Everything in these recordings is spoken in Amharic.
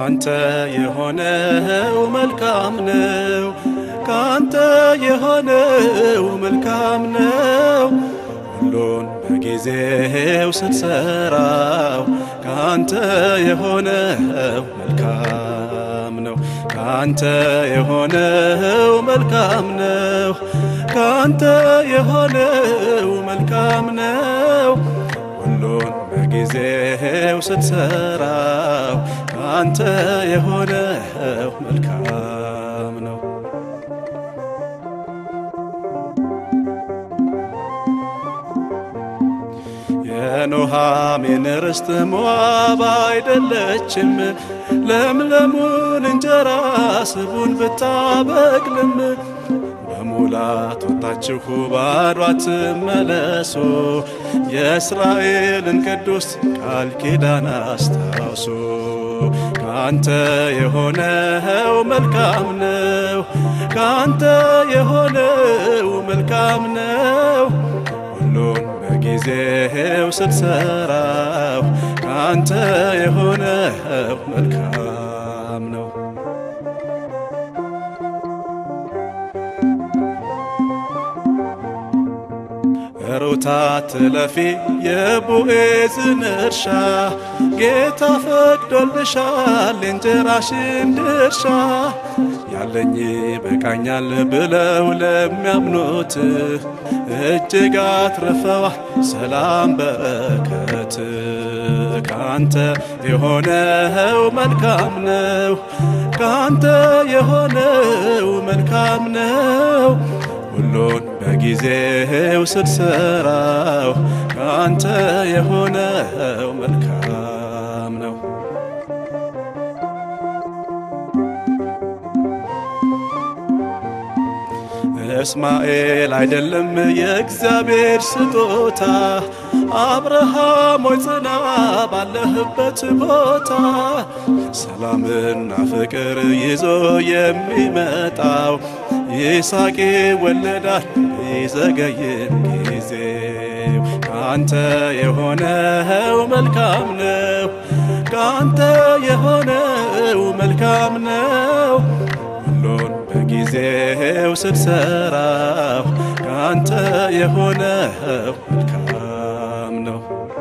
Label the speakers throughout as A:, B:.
A: ካንተ የሆነው መልካም ነው ካንተ የሆነው መልካም ነው ሁሉን በጊዜው ስትሰራው ካንተ የሆነው መልካም ነው ካንተ የሆነው መልካም ነው ካንተ የሆነው መልካም ነው ሁሉን በጊዜው ስትሰራው ካንተ የሆነው መልካም ነው የኖሃሚን ርስት ሞዓብ አይደለችም ለምለሙን እንጀራ ስቡን ብታበቅልም በሙላት ወጣችሁ ባዶ አትመለሱ የእስራኤልን ቅዱስ ቃል ኪዳን አስታውሱ ካንተ የሆነው መልካም ነው ካንተ የሆነው መልካም ነው ሁሉን በጊዜው ስትሰራው ካንተ የሆነው መልካም ነው ሩት አትለፊ የቦዔዝን እርሻ ጌታ ፈቅዶልሻል የእንጀራሽን ድርሻ ያለኝ ይበቃኛል ብለው ለሚያምኑት እጅግ አትርፈዋል ሰላም በረከት ካንተ የሆነው መልካም ነው ካንተ የሆነው መልካም ነው ሁሉን በጊዜው ስትሰራው ካንተ የሆነው መልካም ነው እስማኤል አይደለም የእግዚአብሔር ስጦታ አብርሃም ሆይ ጽና ባለህበት ቦታ ሰላምና ፍቅር ይዞ የሚመጣው ይስሐቅ ወለዳል ቢዘገይም ጊዜው ካንተ የሆነው መልካም ነው ካንተ የሆነው መልካም ነው ሁሉን በጊዜው ስትሰራው ካንተ የሆነው መልካም ነው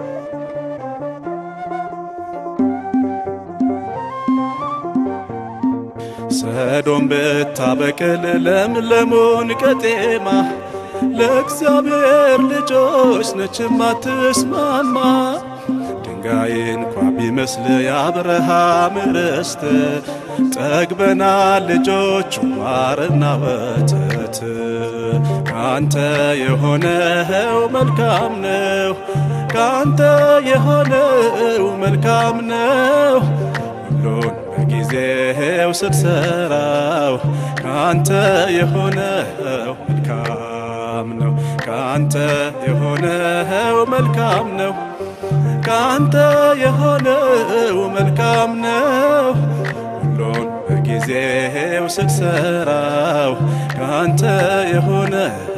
A: ሰዶም ብታበቅል ለምለሙን ቀጤማ ለእግዚአብሔር ልጆች ነች ማትስማማ ድንጋይ እንኳ ቢመስል የአብርሃም ርስት ጠግበናል ልጆቹ ማርና ወተት ካንተ የሆነው መልካም ነው ካንተ የሆነው መልካም ነው ሁሉን በጊዜው ስትሰራው ካንተ የሆነው መልካም ነው ካንተ የሆነው መልካም ነው ካንተ የሆነው መልካም ነው ሁሉን በጊዜው ስትሰራው ካንተ የሆነው